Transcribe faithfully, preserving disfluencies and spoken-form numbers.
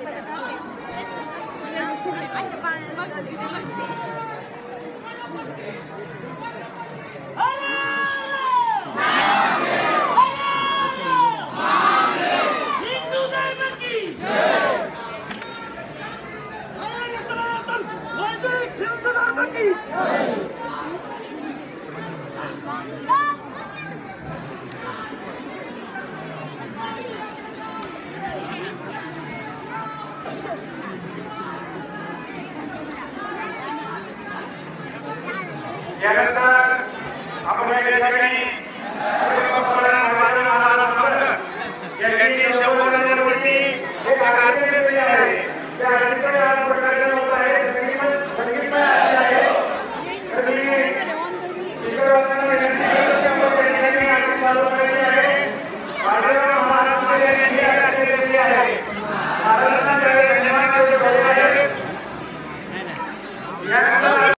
यानंतर आपण या ठिकाणी या ठिकाणी शब्दांवरती एक आरती केली आहे. त्या आरतीकडे आज प्रकाशन होत आहे. संगीत संगीत आहे. तर मी शिकवताना विनंती करतो की आपण या ठिकाणी आरती चालू केली आहे. माझ्या महाराष्ट्राच्या यांनी आरती केली आहे. महाराष्ट्राच्या धन्यवाद देतो आहे.